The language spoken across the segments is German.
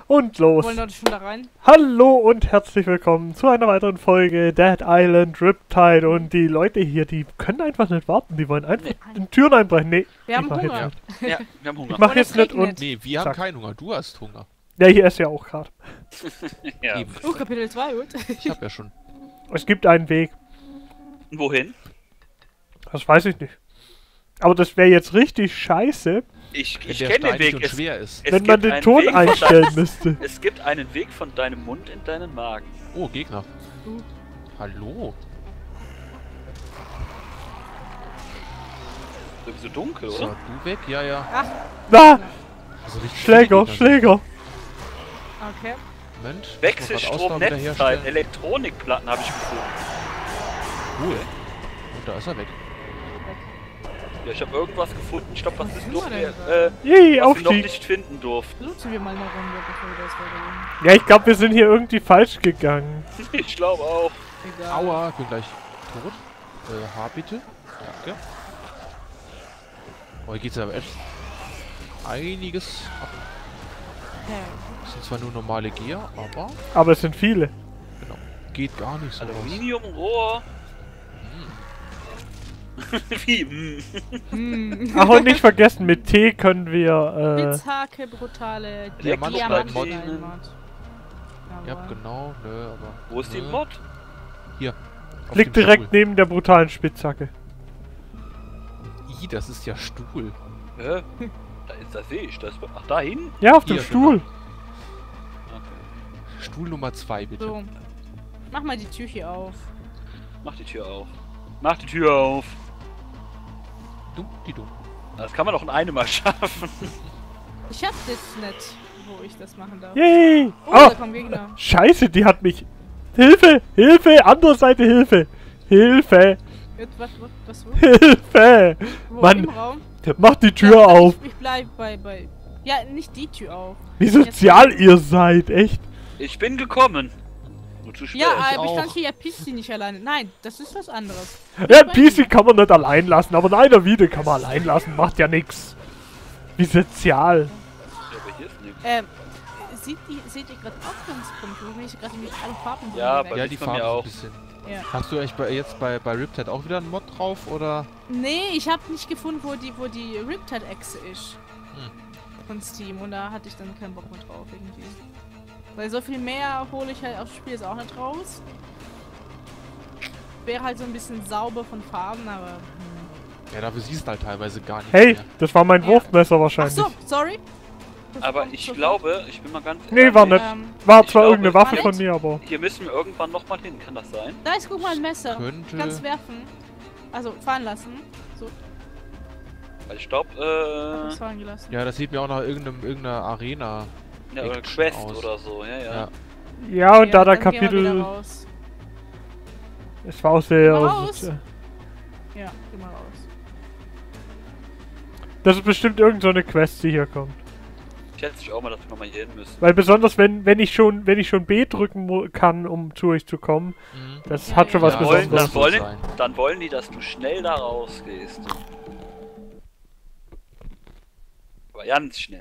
Und los! Wollen Leute schon da rein? Hallo und herzlich willkommen zu einer weiteren Folge Dead Island Riptide. Und die Leute hier, die können einfach nicht warten. Die wollen einfach in Türen einbrechen. Nee, Wir haben Hunger. Ja, wir haben Hunger. Ich mach Und jetzt es nicht regnet. und... Nee, wir haben Zack. keinen Hunger. Du hast Hunger. Ja, hier ist ja auch gerade. Ja. Eben. Kapitel 2, gut. Ich hab ja schon. Es gibt einen Weg. Wohin? Das weiß ich nicht. Aber das wäre jetzt richtig scheiße, Ich Wenn der kenne den Stein Weg. schon schwer ist. Es wenn man gibt den einen Ton Weg von einstellen müsste. Es gibt einen Weg von deinem Mund in deinen Magen. Oh, Gegner. Hallo. Sowieso dunkel, So, oder? du weg? Ja, ja. Ach, Na, Also richtig Schläger, viele Gegner sind. Schläger. okay. Moment. muss man grad Wechselstrom, Ausdauer Netzteil, wiederherstellen. Elektronikplatten habe ich gefunden. Cool. Und da ist er weg. Ja, ich habe irgendwas gefunden. Ich glaube, was Was ist sind noch, wir denn was Yay, wir noch Aufstieg. nicht finden durften. Looten wir mal eine Runde, bevor wir das weitergehen. Ja, ich glaube, wir sind hier irgendwie falsch gegangen. Ich glaube auch. Egal. Aua, ich bin gleich tot. H bitte. Danke. Oh, hier geht's aber echt einiges ab. Ja. Das sind zwar nur normale Gear, aber Aber es sind viele. genau. Geht gar nicht so was. Aluminiumrohr. Wie? Ach, und nicht vergessen, mit T können wir, Spitzhacke, brutale Diamantplatten. Diamantplatten. Ja, genau, nö, aber. Wo ist die nö. Mod? Hier. auf liegt dem direkt Stuhl. neben der brutalen Spitzhacke. I, das ist ja Stuhl. Hä? Da sehe ich das. Ach, da hin? Ja, auf dem Hier, Stuhl. Okay. Stuhl Nummer 2, bitte. So. Mach mal die Tür hier auf. Mach die Tür auf. Mach die Tür auf. Dumm, die dumm. Das kann man doch in einem Mal schaffen. Ich hab das nicht, wo ich das machen darf. Yay! Oh, Oh, da kommen Gegner. Scheiße, die hat mich... Hilfe! Hilfe! Andere Seite, Hilfe! Hilfe! Was, wo? Hilfe! Wo, Mann, im Raum? mach die Tür Ja, auf! Ich bleib bei... Ja, nicht die Tür auf. Wie sozial ihr seid, echt! Ich bin gekommen. Nur zu spät. Ja, ich aber ich auch. stand hier, ja, pisst sie nicht alleine. Nein, das ist was anderes. Ja, ein PC kann man nicht allein lassen, aber eine Video kann man allein lassen, macht ja nix. Wie sozial. Ja, aber hier ist nichts. Seht ihr gerade Ausgangspunkt, wo ich gerade mit allen Farben Ja, weg. aber- Ja, sieht die man Farbe mir so ein auch. bisschen. Ja. Hast du eigentlich jetzt bei Riptide auch wieder einen Mod drauf, oder? Nee, ich habe nicht gefunden, wo die Riptide-Echse ist. Hm. Von Steam. Und da hatte ich dann keinen Bock mehr drauf irgendwie. Weil so viel mehr hole ich halt aufs Spiel jetzt auch nicht raus. Wäre halt so ein bisschen sauber von Farben, aber... Ja, dafür siehst du halt teilweise gar nichts Hey, mehr. das war mein Ja. Wurfmesser Ach wahrscheinlich. so, sorry. Aber ich glaube, ich bin mal ganz Nee, war nicht. Ähm, War Ich zwar glaube, irgendeine Waffe war von nicht. mir, aber... Hier müssen wir irgendwann nochmal hin, kann das sein? da ist, guck mal, ein Messer. Könnte. Kannst werfen. Also, fahren lassen. So, Weil ich glaube, hab ich's fahren gelassen. Ja, das sieht mir auch nach irgendeiner Arena. ja, oder Action Quest aus. oder so, ja, ja. Ja. Ja, und da der dann gehen wir wieder Kapitel... raus. Es war auch sehr... Raus. Ja, geh mal raus. Das ist bestimmt irgend so eine Quest, die hier kommt. Ich schätze ich auch mal, dass wir mal hier hin müssen. Weil besonders wenn ich schon B drücken kann, um zu euch zu kommen, Mhm. das Ja, hat schon ja. was Ja, wollen, Besonderes. dann, wollen, sein. dann wollen die, dass du schnell da rausgehst. Aber ganz schnell.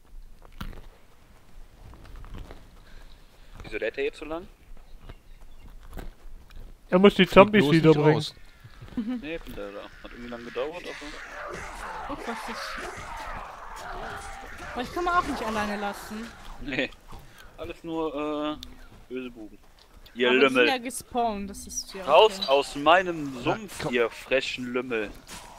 Wieso lädt der jetzt so lang? Er muss die Flieg Zombies bloß nicht wiederbringen. raus. Nee, bin da. Hat irgendwie lang gedauert, aber. Guck, was ich... Aber ich kann man auch nicht alleine lassen. Nee. Alles nur, böse Buben. Ihr Aber die sind ja Lümmel. gespawnt, das ist ja... Raus okay. aus meinem Sumpf, komm. ihr frechen Lümmel.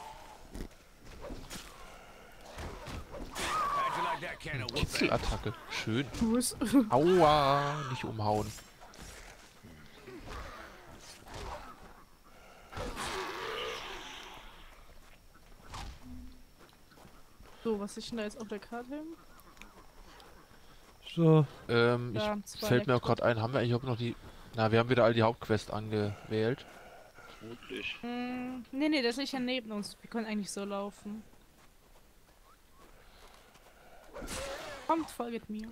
Kitzelattacke. Schön. Fuß. Aua, nicht umhauen. So, was ist denn da jetzt auf der Karte? So. Ja, Ich zwei fällt mir auch Elektro- gerade ein, haben wir eigentlich auch noch die... Na, wir haben wieder all die Hauptquests angewählt. Vermutlich. Nee, das ist ja neben uns. Wir können eigentlich so laufen. Kommt, folgt mir.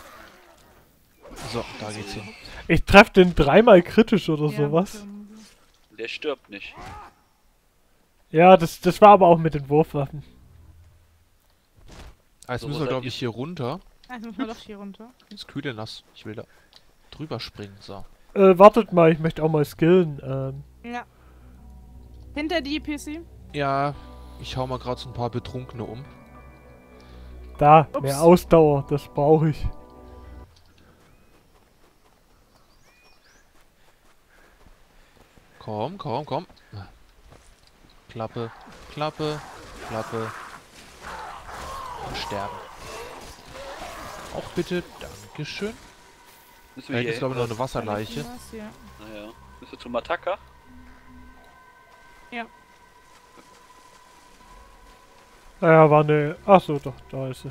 So, da geht's hin. Ich treffe den dreimal kritisch oder Ja, sowas. Der stirbt nicht. Ja, das war aber auch mit den Wurfwaffen. Jetzt So, müssen wo wir, seid glaube ihr? ich, hier runter. Also muss man doch hier runter. Ist kühle nass. Ich will da drüber springen. So. Wartet mal, ich möchte auch mal skillen. Ja. Hinter die PC. Ja, ich hau mal gerade so ein paar Betrunkene um. Da, Ups. mehr Ausdauer, das brauche ich. Komm, komm, komm. Klappe, Klappe, Klappe. Und sterben. Auch bitte. Dankeschön. Müssen Da wir hinten ist hier. glaube ich noch eine Wasserleiche. Was hier? Naja. Bist du zum Mataka? Ja. Naja, war eine... Achso, doch, da ist sie.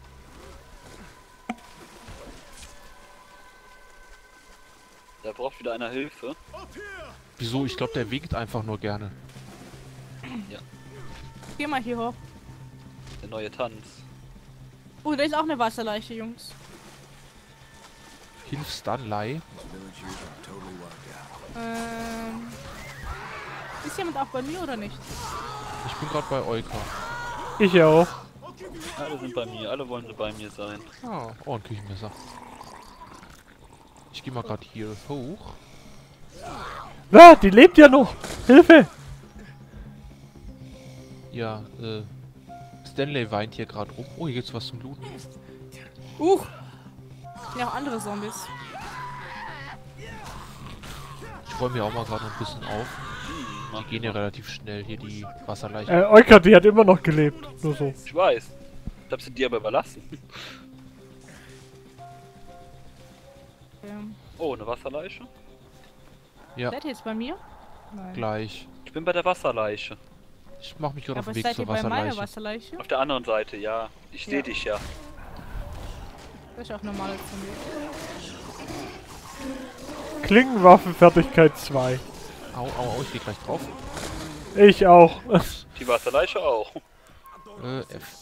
Da braucht wieder einer Hilfe. Wieso? Ich glaube, der winkt einfach nur gerne. Geh mal hier hoch. Der neue Tanz. Oh, da ist auch eine Wasserleiche, Jungs. Hilf Stanley. Ist jemand auch bei mir oder nicht? Ich bin gerade bei Euka. Ich auch. Alle sind bei mir, alle wollen sie bei mir sein. Ah, oh, ein Küchenmesser. Ich gehe mal gerade hier hoch. Ah, die lebt ja noch. Hilfe! Ja, Stanley weint hier gerade rum. Oh, hier gibt's was zum Looten. Ja, auch andere Zombies. Ich räume hier auch mal gerade ein bisschen auf. Mach Die gehen ja relativ schnell, hier die Wasserleichen. Euka, die hat immer noch gelebt. Nur so. Ich weiß. Ich hab sie dir aber überlassen. Oh, eine Wasserleiche? Ja, Seid ihr jetzt bei mir? Nein. gleich. Ich bin bei der Wasserleiche. Ich mach mich gerade auf Aber den Weg seid ihr zur bei meiner Wasserleiche. Wasserleiche? Auf der anderen Seite, ja. Ich sehe Ja. dich ja. Das ist auch normale Zombie. Klingenwaffenfertigkeit 2. Au, au, au, ich geh gleich drauf. Ich auch. Die Wasserleiche auch. F.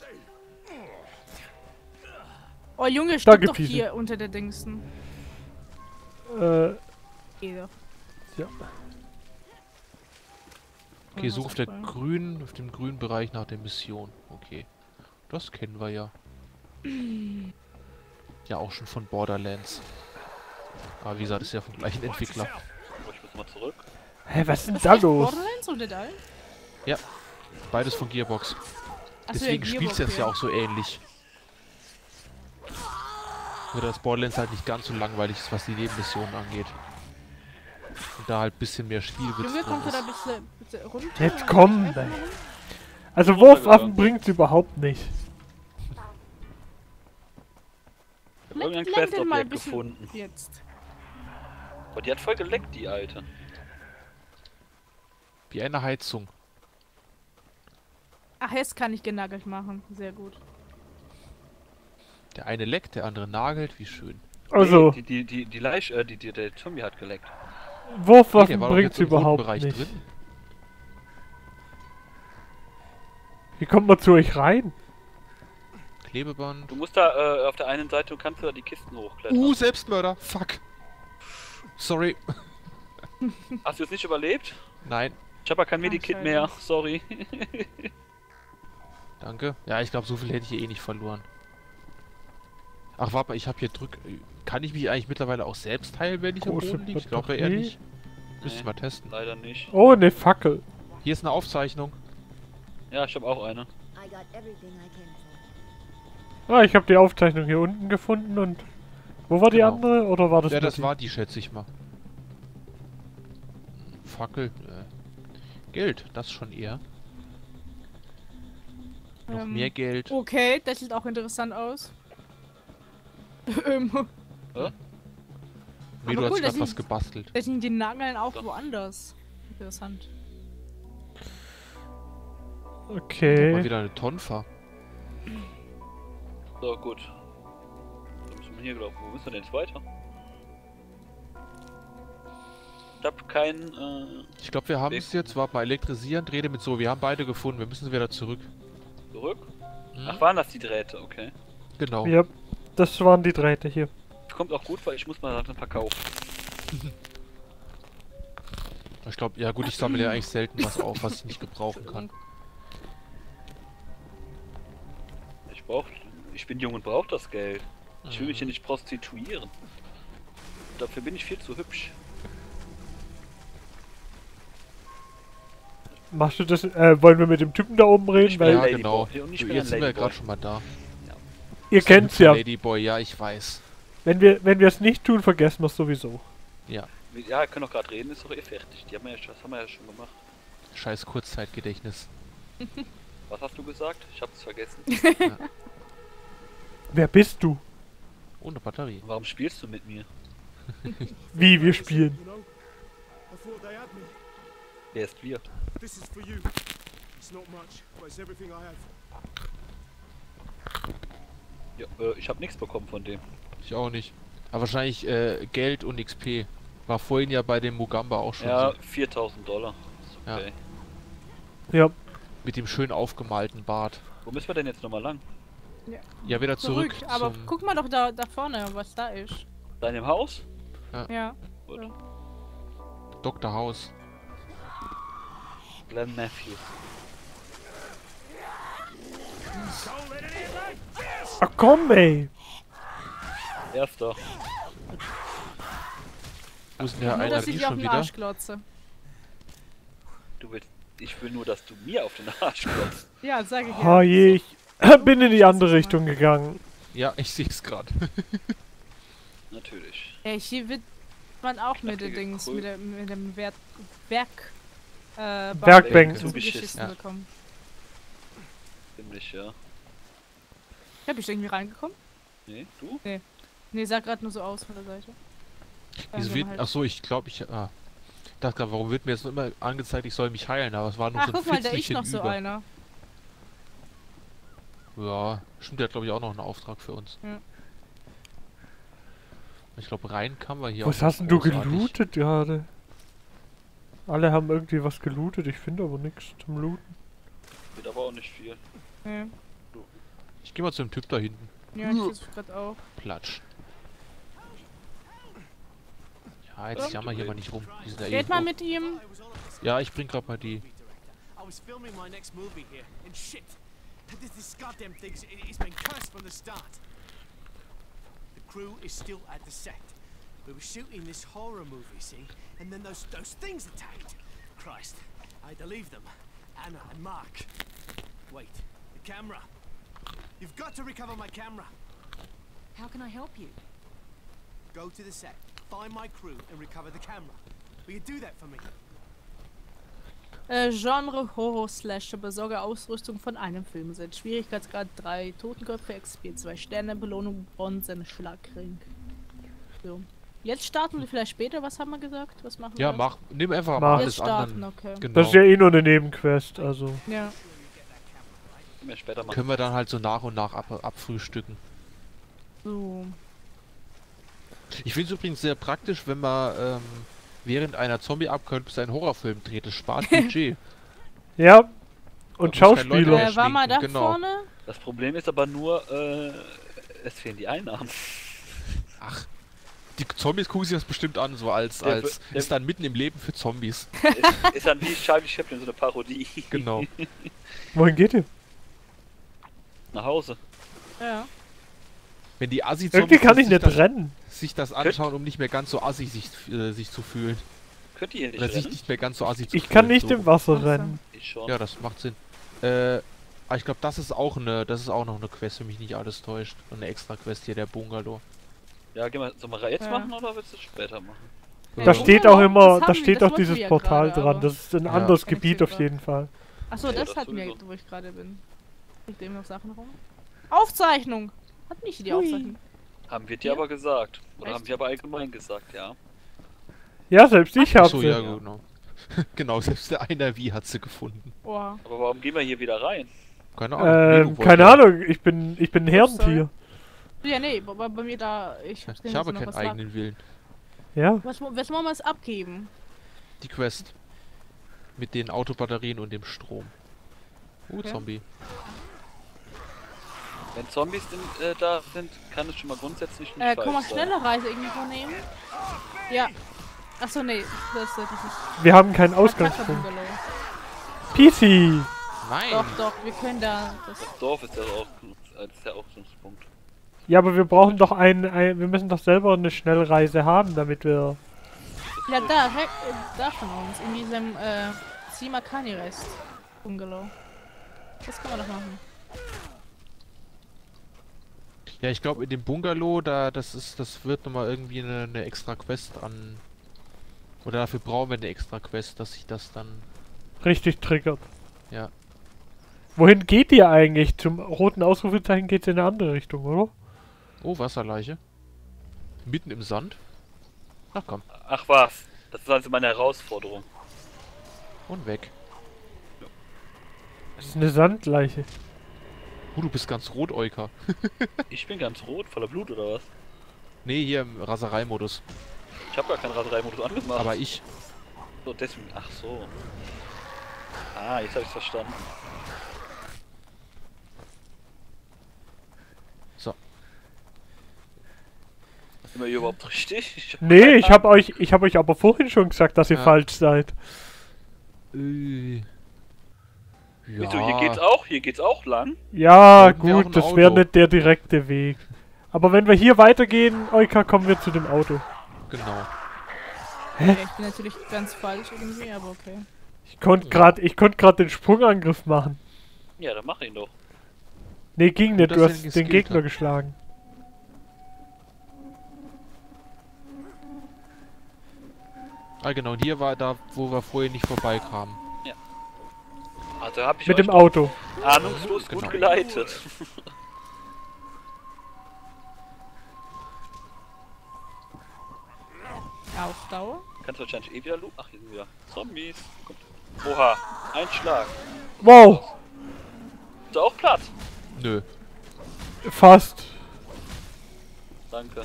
Oh Junge, Danke, stimmt doch Pisi. hier unter der Dingsen. Geh doch. Ja. Okay, such auf dem grünen Bereich nach der Mission. Okay. Das kennen wir ja. Ja, auch schon von Borderlands. Aber wie gesagt, ist ja vom gleichen Entwickler. Oh, ich muss mal zurück. Hä, was ist denn Was da echt los? Borderlands oder da? Ja, beides von Gearbox. Deswegen spielst du es ja auch so ähnlich. Nur dass Borderlands halt nicht ganz so langweilig ist, was die Nebenmissionen angeht. Und da halt ein bisschen mehr Spielwitz Junge, drin kommt ihr da ist. bitte runter? Jetzt komm, ey. Also Wurfwaffen bringt's überhaupt nicht. Ich hab irgendein Blend den mal ein Questobjekt bisschen gefunden. jetzt. Oh, die hat voll geleckt, die Alte. Wie eine Heizung. Ach, jetzt kann ich genagelt machen. Sehr gut. Der eine leckt, der andere nagelt, wie schön. Also, Nee, die Leiche, der Zombie hat geleckt. Nee, der Wurfwaffen war doch bringt's jetzt im roten überhaupt Bereich nicht. drin. Wie kommt man zu euch rein? Klebeband. Du musst da auf der einen Seite, kannst du da die Kisten hochklettern. Selbstmörder. Fuck. Sorry. Hast du es nicht überlebt? Nein. Ich habe ja kein Medikit scheiße. mehr, sorry. Danke. Ja, ich glaube, so viel hätte ich hier eh nicht verloren. Ach, warte mal, ich habe hier Kann ich mich eigentlich mittlerweile auch selbst heilen, wenn ich am Große Boden liege? Ich glaube eher Batterie. nicht. Müsste ich mal testen. Leider nicht. Oh, eine Fackel. Hier ist eine Aufzeichnung. Ja, ich habe auch eine. I got everything I came for. Ah, ich habe die Aufzeichnung hier unten gefunden und... Wo war die Genau. andere? Oder war das Ja, nur das die? war die, schätze ich mal. Fackel. Geld, das schon eher. Noch mehr Geld. Okay, das sieht auch interessant aus. Medo aber hat cool, sich das grad sind- was gebastelt. Das sind die Nageln auch Doch. woanders. Interessant. Mal Okay. wieder eine Tonfa. So, gut. Dann müssen wir hier glauben. Wo müssen wir denn jetzt weiter? Ich hab keinen, Ich glaube, wir haben Weg. es jetzt. Warte mal, elektrisieren, Drähte mit so. Wir haben beide gefunden. Wir müssen wieder zurück. zurück. Hm? Ach, waren das die Drähte? Okay. Genau. Ja, das waren die Drähte hier. Kommt auch gut, weil ich muss mal langsam verkaufen. Ich glaube, ja gut, ich sammle ja eigentlich selten was auf, was ich nicht gebrauchen kann. Ich bin jung und brauche das Geld. Ich will mich hier nicht prostituieren. Dafür bin ich viel zu hübsch. Machst du das? Wollen wir mit dem Typen da oben reden? Ich bin Weil Ja, Ladyboy. genau. Und ich Du, bin jetzt ein sind wir ja Ladyboy. gerade schon mal da. ihr kennt's ja. Ladyboy, ja, ich weiß. Wenn wir es nicht tun, vergessen wir es sowieso. Ja, Ja, wir können doch gerade reden, ist doch eh fertig. Das haben wir ja schon gemacht. scheiß Kurzzeitgedächtnis. Was hast du gesagt? Ich hab's vergessen. Wer bist du? Ohne Batterie. Warum spielst du mit mir? Wie wir spielen? You know? I thought they had me. Wer ist wir? This is for you. It's not much, but it's everything I have. Ja, ich habe nichts bekommen von dem. Ich auch nicht. Aber wahrscheinlich Geld und XP. War vorhin ja bei dem Mugamba auch schon Ja, so. 4000 Dollar. Ist okay. Ja. Mit dem schön aufgemalten Bart. Wo müssen wir denn jetzt nochmal lang? Ja, wieder zurück, Aber zum... guck mal doch da vorne, was da ist. Deinem Haus? Ja. Gut. Dr. House. Glenn Matthews. Ach komm, ey. Erster. Wo ist denn der Nur, einer dass ich die dich auf schon den wieder? Arsch glotze. Ich will nur, dass du mir auf den Arsch klopfst. Ja, sage ich Oh ja. je, ich bin in die andere Richtung gegangen. Ja, ich seh's gerade. Natürlich. Ey, hier wird man auch mit dachte, den Dings, cool. mit dem Werkbänken Werkbänken. zugeschissen Ja. bekommen. Ziemlich, ja. Bist du irgendwie reingekommen? Nee, du? Nee, sah gerade nur so aus von der Seite. Wieso wir wird... haben halt- Achso, ich glaube, ich... dachte gerade, warum wird mir jetzt nur immer angezeigt, ich soll mich heilen, aber es war nur Ach, so ein guck mal, da ist Fitzelchen noch so über. einer. Ja, stimmt, der hat glaube ich auch noch einen Auftrag für uns. Ja. Ich glaube, rein kann wir hier Was auch hast denn nicht du großartig. gelootet gerade? Alle haben irgendwie was gelootet, ich finde aber nichts zum Looten. Wird aber auch nicht viel. Ja, Ich gehe mal zu dem Typ da hinten. ja ich versuch grad auch. Platsch. Ja, jetzt jammer hier mal nicht rum. Die sind da Geht mal irgendwo. mit ihm. Ja, ich bring grad mal die. I was filming my next movie here, and shit. This goddamn thing's it's been cursed from the start. The crew is still at the set. We were shooting this horror movie, see? And then those things attacked. Christ, I had to leave them. Anna and Mark. Wait, the camera. You've got to recover my camera. How can I help you? Go to the set, find my crew, and recover the camera. Will you do that for me? Genre Horror Slasher, besorge Ausrüstung von einem Filmset. Schwierigkeitsgrad 3, Totenköpfe XP 2 Sterne, Belohnung Bronzen, Schlagring. So. Jetzt starten wir vielleicht später, was haben wir gesagt? Was machen Ja, wir? nimm einfach Mach. mal Jetzt alles starten, anderen. okay. Genau. Das ist ja eh nur eine Nebenquest, also. Ja. Können wir später machen. Können wir dann halt so nach und nach abfrühstücken. So. Ich finde es übrigens sehr praktisch, wenn man während einer Zombie-Apokalypse einen Horrorfilm dreht. Das spart Budget. Ja. Und Da muss kein Leute Schauspieler. War mal da genau. vorne? Das Problem ist aber nur, es fehlen die Einnahmen. Ach, die Zombies gucken sich das bestimmt an, so als Der- ist dann mitten im Leben für Zombies. Ist dann wie Charlie Chaplin so eine Parodie. Genau. Wohin geht ihr? Nach Hause. Ja. Wenn die Assi-Zombies Irgendwie kann ich sich nicht rennen. sich das anschauen, um nicht mehr ganz so assig sich zu fühlen. Könnt ihr hier nicht Oder sich rennen? nicht mehr ganz so assig zu Ich fühlen. kann nicht so. im Wasser Ach so. rennen. Ich schon. Ja, das macht Sinn. Aber ich glaube, das ist auch noch eine Quest, wenn mich nicht alles täuscht. Und eine extra Quest hier, der Bungalow. Ja, gehen wir, sollen wir jetzt Ja. machen oder willst du es später machen? Ja, Da das steht haben auch wir- immer, das da haben steht wir- auch das dieses wollten wir ja Portal gerade, dran. aber- Das ist ein Ja. anderes Kann ich Gebiet sehen auf gerade. jeden Fall. Achso, Ja, das das hatten wir, sowieso. wo ich gerade bin. Liegt eben noch Sachen rum? Aufzeichnung! Hat nicht die Aufzeichnung. Haben wir dir Ja? aber gesagt. Oder Echt? haben wir aber allgemein gesagt, ja. Ja, selbst ich Achso, hab's. ja, Ja. genau. Genau, selbst der einer wie hat sie gefunden. Oha. Aber warum gehen wir hier wieder rein? Keine Ahnung. Nee, du Keine wolltest- Ahnung, ich bin ein Herdentier. Ja, nee, bei mir da. Ich, Ich habe keinen eigenen Willen. Ja. Was wollen wir es abgeben? Die Quest. Mit den Autobatterien und dem Strom. Okay. Zombie. Wenn Zombies da sind, kann es schon mal grundsätzlich nicht Komm mal falsch sein. schnelle Reise irgendwie vornehmen. Ja. Achso, nee, das ist Wir haben keinen Ausgangspunkt. Bungalow. PC! Nein! Doch, wir können da. Das, Das Dorf ist ja auch so ein Punkt. Ja, aber wir brauchen doch wir müssen doch selber eine Schnellreise haben, damit wir... Ja, da von uns, in diesem Simakani Rest Bungalow. Das kann man doch machen. Ja, ich glaube in dem Bungalow, das wird nochmal irgendwie eine extra Quest an... Oder dafür brauchen wir eine extra Quest, dass sich das dann... richtig triggert. Ja. Wohin geht ihr eigentlich? Zum roten Ausrufezeichen geht's in eine andere Richtung, oder? Oh, Wasserleiche. Mitten im Sand. Ach komm. Ach was, das ist also meine Herausforderung. Und weg. Das ist eine Sandleiche. Du bist ganz rot, Euka. Ich bin ganz rot, voller Blut oder was? Nee, hier im Rasereimodus. Ich habe gar keinen Rasereimodus angemacht. Aber ich. So, deswegen, ach so. Ah, jetzt habe ich verstanden. So. Sind wir hier überhaupt richtig? Nee, ich hab euch aber vorhin schon gesagt, dass ihr Ja. falsch seid. Ja. Wieso, hier geht's auch lang? Ja, Brauchen wir auch ein gut, das wäre Auto. nicht der direkte Weg. Aber wenn wir hier weitergehen, Euka, kommen wir zu dem Auto. Genau. Ja, ich bin natürlich ganz falsch irgendwie, aber okay. Ich konnte grad den Sprungangriff machen. Ja, dann mach ihn doch. Nee, ging nicht, dass du er hast ihn den geskillt Gegner hat. geschlagen. Ah genau, und hier war da, wo wir vorher nicht vorbeikamen. Also habe ich Mit euch dem Auto. ahnungslos Genau. gut geleitet. Auf Dauer? Kannst wahrscheinlich eh wieder looten. Ach, hier sind wieder Zombies. Kommt. Oha, ein Schlag. Wow, Ist er auch platt? Nö. fast. Danke.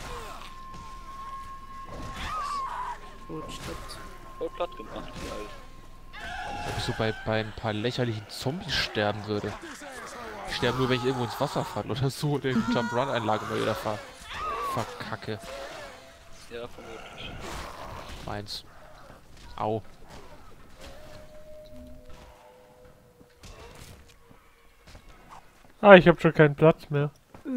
Gut, stimmt. Voll platt gemacht, die Alte. Ob ich so bei ein paar lächerlichen Zombies sterben würde. Ich sterbe nur, wenn ich irgendwo ins Wasser falle oder so, oder die Jump-Run-Einlage mal wieder verkacke. Ja, vermutlich. Meins. Au. Ah, ich habe schon keinen Platz mehr.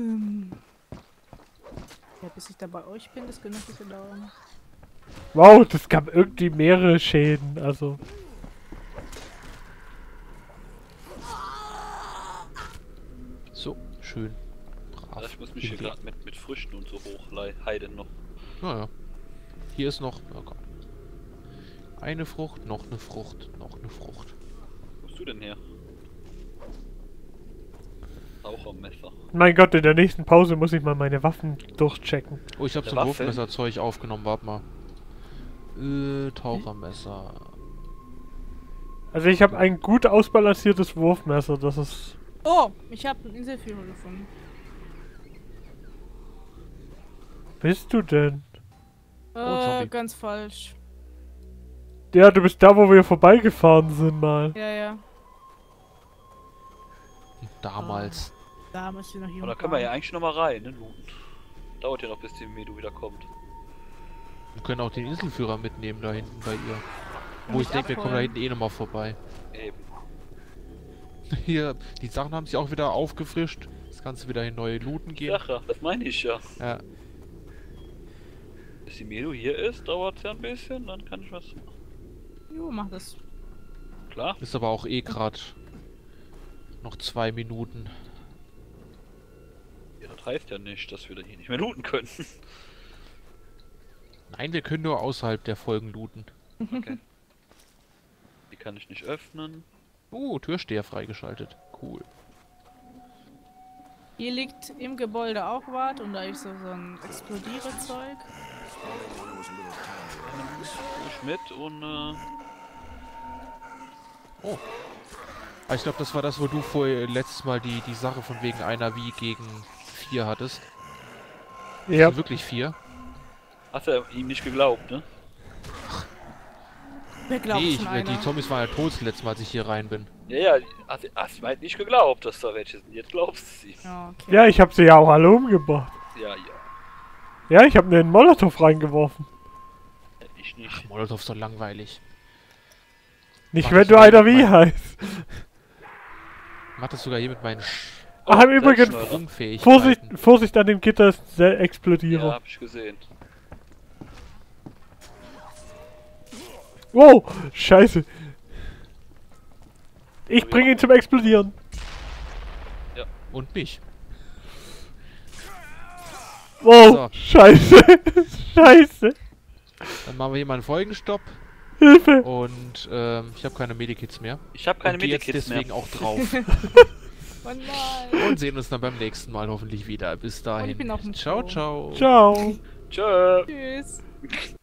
Ja, bis ich da bei euch bin, das könnte ein bisschen dauern. Wow, das gab irgendwie mehrere Schäden, also. So, schön. Ja, Brav. ich muss mich hier Hinlegen. gerade mit Früchten und so hochheiden noch. Naja. Hier ist noch... Oh Gott. Eine Frucht, noch eine Frucht, noch eine Frucht. Wo bist du denn her? Rauchermesser. Mein Gott, in der nächsten Pause muss ich mal meine Waffen durchchecken. Oh, ich habe so Eine ein Waffe? Wurfmesserzeug aufgenommen, warte mal. Tauchermesser. Also ich habe ein gut ausbalanciertes Wurfmesser, das ist... Oh, ich habe einen Inselführer gefunden. Bist du denn? Zombie. Ganz falsch. Ja, du bist da, wo wir vorbeigefahren sind mal. Ja, ja. Damals. Da müssen wir noch hier Aber da können wir ja eigentlich noch mal rein, ne, looten. Dauert ja noch, bis die Medu wieder kommt. Wir können auch den Inselführer mitnehmen da hinten bei ihr. Wo mich ich denke, wir kommen da abholen. hinten eh nochmal vorbei. Eben. Hier, die Sachen haben sich auch wieder aufgefrischt. Das Ganze wieder in neue Looten gehen. Sache, das meine ich ja. Ja. Bis die Medu hier ist, dauert es ja ein bisschen, dann kann ich was... Jo, mach das. Klar. Ist aber auch eh gerade noch 2 Minuten. Ja, das heißt ja nicht, dass wir dann hier nicht mehr looten können. Nein, wir können nur außerhalb der Folgen looten. Okay. Die kann ich nicht öffnen. Türsteher freigeschaltet. Cool. Hier liegt im Gebäude auch was und da ist so ein Explodierezeug. Ich mit und Ah, ich glaube, das war das, wo du vorher letztes Mal die Sache von wegen einer wie gegen 4 hattest. Ja. Sind wirklich 4? hast du ihm nicht geglaubt, ne? Wer glaubt Nee, schon die einer? Zombies waren ja tot das letzte Mal, als ich hier rein bin. Ja, ja, hast du halt nicht geglaubt, dass da welche sind. Jetzt glaubst du sie. Ja, okay. Ja, ich habe sie ja auch alle umgebracht. Ja, ja. Ja, ich habe mir einen Molotow reingeworfen. Ich nicht. Molotow ist doch langweilig. Nicht, Mach wenn das du mal einer mit wie meinem- heißt. Mach das sogar hier mit meinen Ach, im Übrigen, Selbstschneider. Sprungfähigkeiten. Vorsicht an dem Gitter, ist ein Explodierer. Ja, hab ich gesehen. Wow, scheiße. Ich bringe ihn zum Explodieren. Und mich. Wow, So. scheiße. Scheiße. Dann machen wir hier mal einen Folgenstopp. Hilfe. Und ich habe keine Medikits mehr. Ich habe keine Und geh jetzt Medikits mehr. deswegen auch drauf. Oh nein. Und sehen uns dann beim nächsten Mal hoffentlich wieder. Bis dahin. Und ich bin auf dem Ciao, Klo. ciao. Ciao. Tschö. Tschüss.